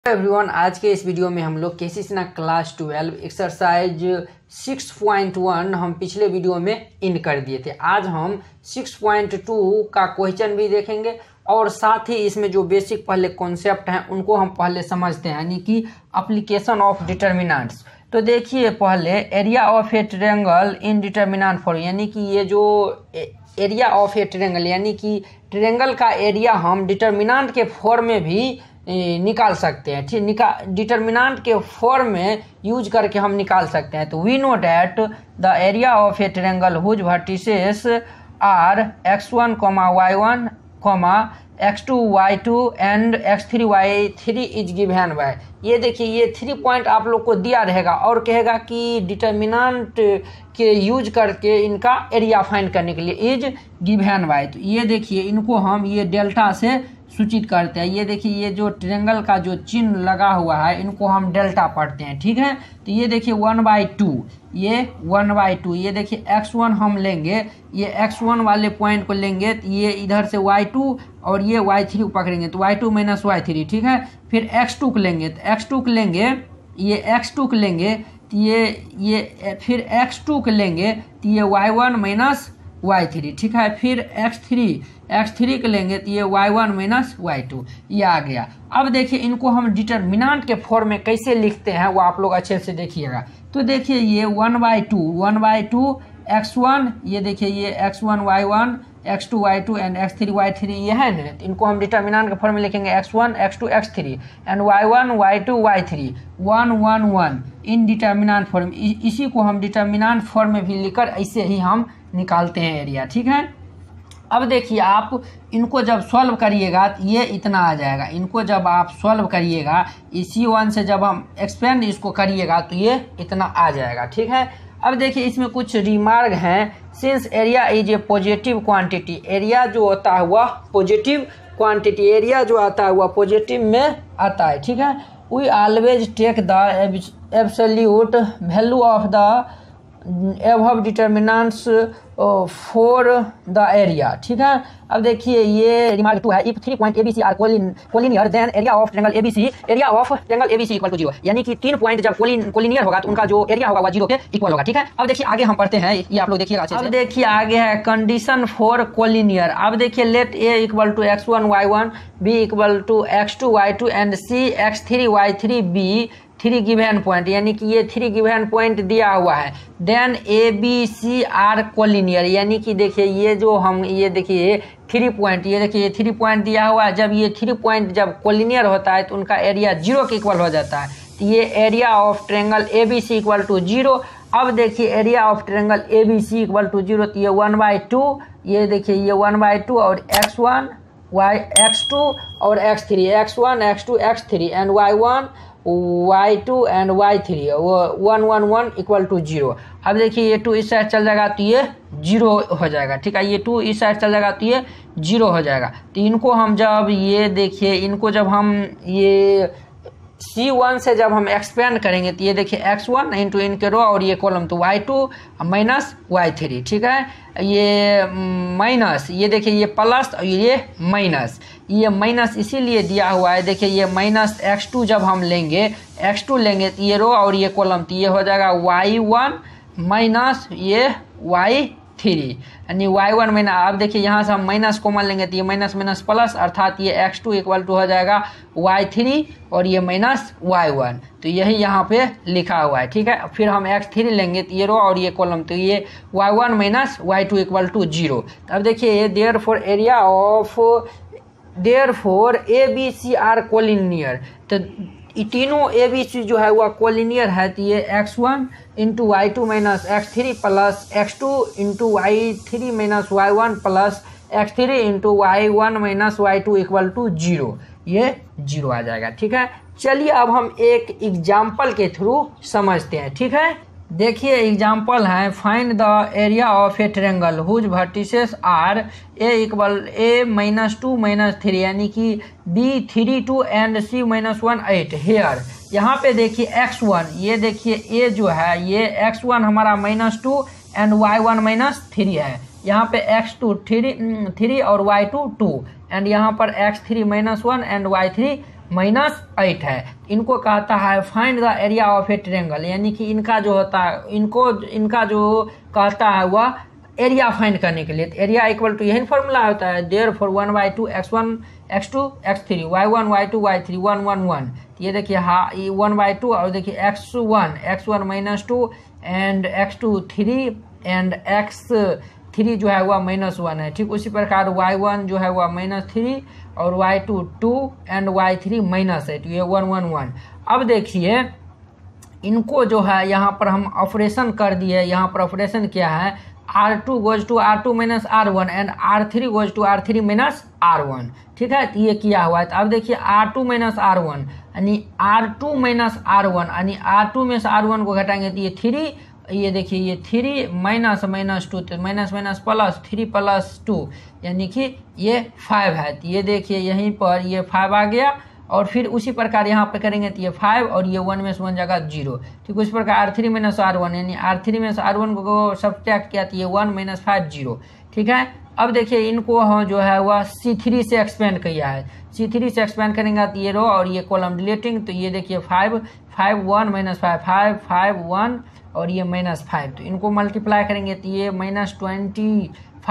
Everyone, आज के इस वीडियो में हम लोग केसीसीना क्लास 12 एक्सरसाइज 6.1 हम पिछले वीडियो में इन कर दिए थे। आज हम 6.2 का क्वेश्चन भी देखेंगे और साथ ही इसमें जो बेसिक पहले कॉन्सेप्ट हैं उनको हम पहले समझते हैं, यानी कि एप्लीकेशन ऑफ डिटर्मिनेंट्स। तो देखिए, पहले area of a triangle in determinant form, यानी कि ये जो एरिया ऑफ ए ट्रायंगल यानी कि ट्रायंगल का एरिया हम डिटर्मिनेंट के फॉर्म में भी निकाल सकते हैं। ठीक, डिटर्मिनेंट के फॉर्म में यूज करके हम निकाल सकते हैं। तो we know that the area of a triangle whose vertices are x1, y1, x2, y2 and x3, y3 is given by. ये देखिए, ये 3 पॉइंट आप लोग को दिया रहेगा और कहेगा कि डिटर्मिनेंट के यूज करके इनका एरिया फाइंड करने के लिए इज गिवन बाय। तो ये देखिए, इनको हम ये डेल्टा से सूचित करते हैं। ये देखिए, ये जो ट्रायंगल का जो चिन्ह लगा हुआ है इनको हम डेल्टा पढ़ते हैं। ठीक है, तो ये देखिए 1/2, ये 1/2। ये देखिए x1 हम लेंगे, ये x1 वाले पॉइंट को लेंगे तो ये इधर से y2 और ये y3 को पकड़ेंगे तो y2 - y3। ठीक है, फिर x2 को लेंगे तो x2 को लेंगे, ये x2 को लेंगे तो ये फिर x2 को लेंगे तो ये y1 - y3। ठीक है, फिर x3 को लेंगे तो ये y1 - y2। ये आ गया। अब देखिए, इनको हम डिटर्मिनेंट के फॉर्म में कैसे लिखते हैं वो आप लोग अच्छे से देखिएगा। तो देखिए, ये 1/2 x1, ये देखिए ये x1 y1, x2 y2 and x3 y3 ये है ना। तो इनको हम डिटर्मिनेंट के फॉर्म में लिखेंगे x1 x2 x3 and y1 y2 y3 1 1 1 in determinant form. इसी को हम डिटर्मिनेंट फॉर्म में भी लिखकर ऐसे ही हम निकालते हैं एरिया। ठीक है, अब देखिए, आप इनको जब सॉल्व करिएगा तो ये इतना आ जाएगा। इनको जब आप सॉल्व करिएगा, इसी 1 से जब हम एक्सपेंड इसको करिएगा तो ये इतना आ जाएगा। ठीक है, अब देखिए, इसमें कुछ रिमार्क हैं। Since area is a positive quantity, area जो होता है वह पॉजिटिव क्वांटिटी, एरिया जो आता है वह पॉजिटिव में आता है। ठीक है, we always take the absolute value of the above determinants for the area. ठीक है, अब देखिए, ये रिमार्क 2 है। If 3 point ABC are collinear then area of triangle ABC equal to 0। यानी कि 3 पॉइंट जब कोलिनियर होगा तो उनका जो एरिया होगा वह 0 के इक्वल होगा। ठीक है, अब देखिए आगे हम पढ़ते हैं, ये आप लोग देखिएगा अच्छे से। अब देखिए आगे है कंडीशन फॉर कोलिनियर। अब देखिए, let A equal to x1 y1, B equal to x2 y2 and C x3 y3 B 3 given point, यानी कि ये 3 गिवन पॉइंट दिया हुआ है। देन ABC आर कोलिनियर, यानी कि देखिए ये जो हम ये देखिए 3 पॉइंट, ये देखिए 3 पॉइंट दिया हुआ है। जब ये 3 पॉइंट जब कोलिनियर होता है तो उनका एरिया 0 के इक्वल हो जाता है। तो ये area of triangle ABC equal to 0। अब देखिए, area of triangle ABC equal to 0, तो ये 1/2, ये देखिए ये 1/2 और x1 x2 और x3, x1 x2 x3 and y1 y2 and y3 1 1 1 equal to 0। अब देखिए, ये 2 इस साइड चल जाएगा तो ये 0 हो जाएगा। ठीक है, ये 2 इस साइड चल जाएगा तो ये 0 हो जाएगा। तो इनको हम जब ये देखिए, इनको जब हम ये C1 से जब हम एक्सपेंड करेंगे तो ये देखिए x1 इंटू इनके रो और ये कॉलम, तो y2 - y3। ठीक है, ये माइनस, ये देखिए ये प्लस और ये माइनस, ये माइनस इसीलिए दिया हुआ है। देखिए ये माइनस x2 जब हम लेंगे, x2 लेंगे तो ये रो और ये कॉलम, तो ये हो जाएगा y1 माइनस ये y3, यानी y1 माइनस। अब देखिए यहाँ से हम माइनस कॉमन लेंगे तो ये माइनस माइनस प्लस, अर्थात ये x2 इक्वल टू हो जाएगा y3 और ये माइनस y1। तो यही यहाँ पे लिखा हुआ है। ठीक है, फिर हम x3 लेंगे तो ये रो और ये कॉलम, तो ये y1 minus y2 equal to 0। अब देखिए, therefore area of ABC are collinear, तो तीनों ABC जो है वह कोलिनियर है। तो ये x1 into y2 minus x3 plus x2 into y3 minus y1 plus x3 into y1 minus y2 equal to 0, ये 0 आ जाएगा। ठीक है, चलिए अब हम एक एग्जाम्पल के थ्रू समझते हैं। ठीक है, देखिए एग्जाम्पल है, find the area of a triangle whose vertices are A equal A -2 -3, यानी कि B 3 2 एंड C -1 8। हेयर यहाँ पे देखिए x1, ये देखिए A जो है ये x1 हमारा -2 एंड y1 -3 है। यहाँ पे x2 3 और y2 2 एंड यहाँ पर x3 -1 एंड y3 -8 है। इनको कहता है find the area of a triangle, यानी कि इनका जो होता है इनका जो कहता है वह एरिया फाइंड करने के लिए। एरिया इक्वल टू यही फॉर्मूला होता है, therefore 1/2 x1 x2 x3 y1 y2 y3 1 1 1। ये देखिए हाँ, ये 1/2 और देखिए x1 -2 and x2 3 and x3 जो है वह -1 है। ठीक उसी प्रकार y1 जो है वह -3 और y2 2 एंड y3 -8, ये 1 1 1। अब देखिए इनको जो है यहाँ पर हम ऑपरेशन कर दिए। यहाँ पर ऑपरेशन क्या है, R2 goes to R2 minus R1 and R3 goes to R3 minus R1। ठीक है, तो ये किया हुआ है। तो अब देखिए R2 minus R1 यानी R2 minus R1 यानी R2 में से R1 को घटाएंगे तो ये 3, ये देखिए ये 3 -2 तो माइनस प्लस 3 + 2 यानी कि ये 5 है। तो ये देखिए यहीं पर ये 5 आ गया और फिर उसी प्रकार यहाँ पे करेंगे तो ये 5 और ये 1 में से 1 जगह 0। ठीक उसी प्रकार R3 minus R1 यानी R3 में से R1 को सब्ट्रैक्ट किया तो ये 1 - 5 0। ठीक है, अब देखिए इनको हम जो है वह C3 से एक्सपेंड किया है। C3 से एक्सपेंड करेंगे तो ये रो और ये कॉलम डिलीटिंग, तो ये देखिए 5 5 1 - 5 5 5 1 और ये -5, तो इनको मल्टीप्लाई करेंगे तो ये -25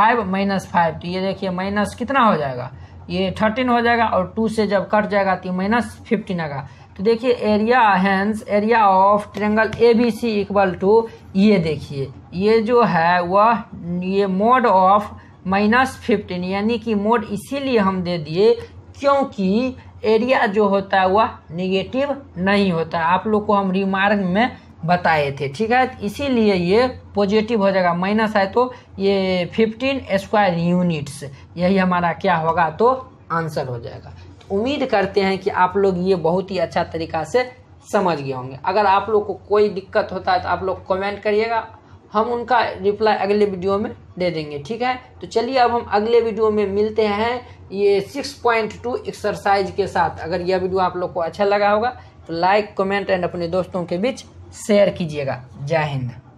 -5, तो ये देखिए माइनस कितना हो जाएगा, ये 13 हो जाएगा और 2 से जब कट जाएगा तो -15 आएगा। तो देखिए area hence area of triangle ABC equal to, ये देखिए ये जो है वह ये मोड ऑफ -15, यानी कि मोड इसीलिए हम दे दिए क्योंकि एरिया जो होता है वह निगेटिव नहीं होता है। आप लोग को हम रिमार्क में बताए थे। ठीक है, इसीलिए ये पॉजिटिव हो जाएगा, माइनस है तो ये 15 स्क्वायर यूनिट्स, यही हमारा क्या होगा तो आंसर हो जाएगा। तो उम्मीद करते हैं कि आप लोग ये बहुत ही अच्छा तरीका से समझ गए होंगे। अगर आप लोग को कोई दिक्कत होता है तो आप लोग कमेंट करिएगा, हम उनका रिप्लाई अगले वीडियो में दे देंगे। ठीक है, तो चलिए अब हम अगले वीडियो में मिलते हैं ये 6.2 एक्सरसाइज के साथ। अगर यह वीडियो आप लोग को अच्छा लगा होगा तो लाइक कमेंट एंड अपने दोस्तों के बीच शेयर कीजिएगा। जय हिंद।